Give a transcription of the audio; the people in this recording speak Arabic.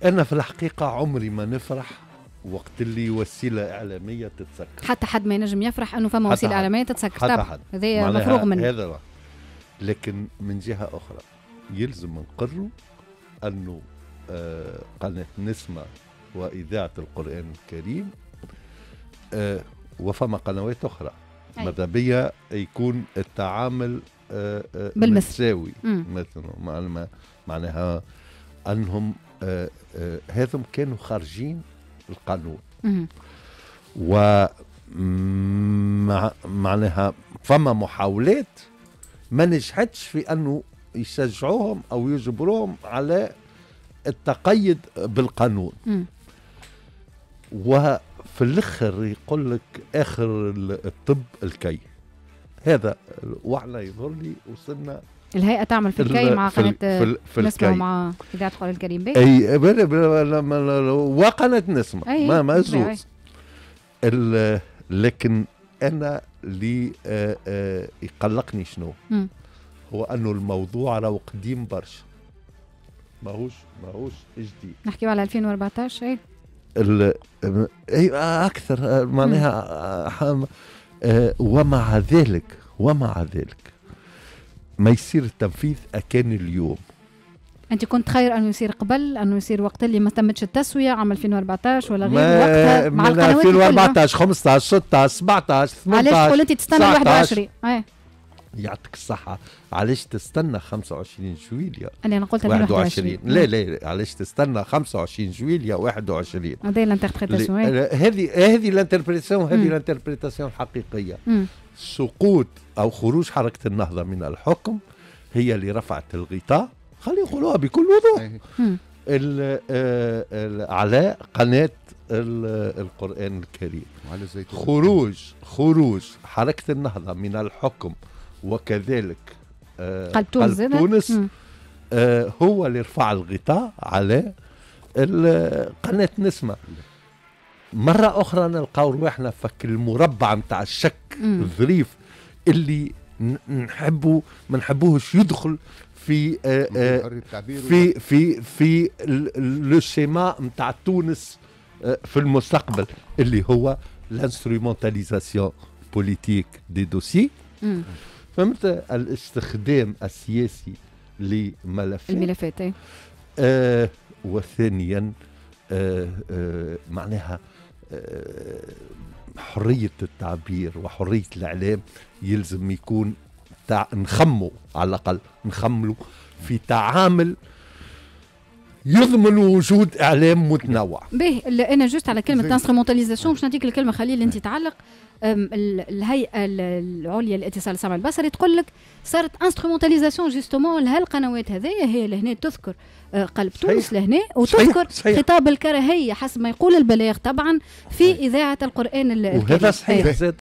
أنا في الحقيقة عمري ما نفرح وقت اللي وسيلة إعلامية تتسكر. حتى حد ما ينجم يفرح أنه فما وسيلة إعلامية تتسكر طبعا، هذا مفروغ منه. هذا لكن من جهة أخرى يلزم نقروا أنه قناة نسمة وإذاعة القرآن الكريم وفما قنوات أخرى ماذا بيا يكون التعامل متساوي مثلا، معناها أنهم هذم كانوا خارجين القانون ومعناها فما محاولات ما نجحتش في أنه يشجعوهم أو يجبروهم على التقيد بالقانون. وفي الأخر يقول لك آخر الطب الكي، هذا وعلى يظهر لي وصلنا. الهيئة تعمل في الكي مع قناة نسمة ومع إذاعة القرآن الكريم. أي وقناة نسمة ما زوز. لكن أنا اللي يقلقني شنو هو أنه الموضوع راهو قديم برشا، ماهوش جديد. نحكيو على 2014. أي أكثر معناها ومع ذلك ما يصير التنفيذ أكان اليوم. أنت كنت خير أنه يصير قبل، أنه يصير وقت اللي ما تمتش التسوية عام 2014 ولا غير وقتها مع القنوات 2014 15 16 17 18. علاش تقول أنت تستنى 21؟ يعطيك الصحة، علاش تستنى 25 جويليا؟ أنا قلت 21. لا علاش تستنى 25 جويليا 21؟ هذه الانتربريتاسيون، هذه الانتربريتاسيون، هذه الانتربريتاسيون الحقيقية. سقوط أو خروج حركة النهضة من الحكم هي اللي رفعت الغطاء، خلينا نقولوها بكل وضوح، على قناة القرآن الكريم. خروج حركة النهضة من الحكم وكذلك قلب تونس هو اللي رفع الغطاء على قناة نسمة. مرة أخرى نلقاو رواحنا فك المربع متاع الشك الظريف اللي ما نحبوهش يدخل في في لو سيما متاع تونس في المستقبل، اللي هو الانسترومنتاليزاسيون بوليتيك دي دوسي. فهمت؟ الاستخدام السياسي لملفات وثانيا معناها حرية التعبير وحرية الإعلام يلزم يكون نخمو على الأقل نخملوا في تعامل يضمن وجود إعلام متنوع. به أنا جوست على كلمة انسترومنتاليزاسيون باش نعطيك الكلمة خليل أنت تعلق. الهيئة العليا للاتصال السمع البصري تقول لك صارت انسترومنتاليزاسيون جوستومون لهالقنوات هذيا، هي لهنا تذكر قلب تونس لهنا وتذكر خطاب الكراهية حسب ما يقول البلاغ طبعا في إذاعة القرآن الكريم. وهذا صحيح زاد